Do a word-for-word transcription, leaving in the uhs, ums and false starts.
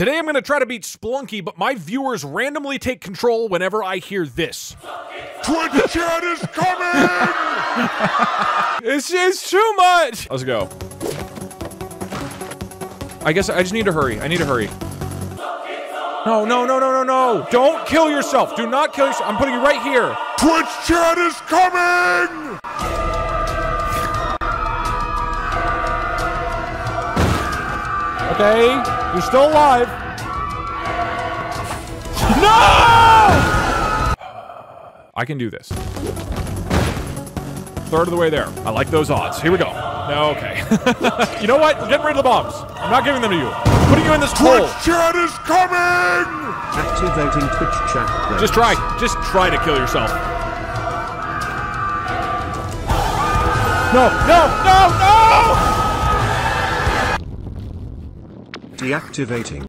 Today I'm gonna try to beat Spelunky, but my viewers randomly take control whenever I hear this. Twitch chat is coming! It's just too much! Let's go. I guess I just need to hurry. I need to hurry. No, no, no, no, no, no! Don't kill yourself! Do not kill yourself! I'm putting you right here! Twitch chat is coming! Okay, you're still alive. No! I can do this. Third of the way there. I like those odds. Here we go. Okay. You know what? We're getting rid of the bombs. I'm not giving them to you. I'm putting you in this hole. Twitch chat is coming! Activating Twitch chat. Players. Just try. Just try to kill yourself. No, no, no, no! Deactivating.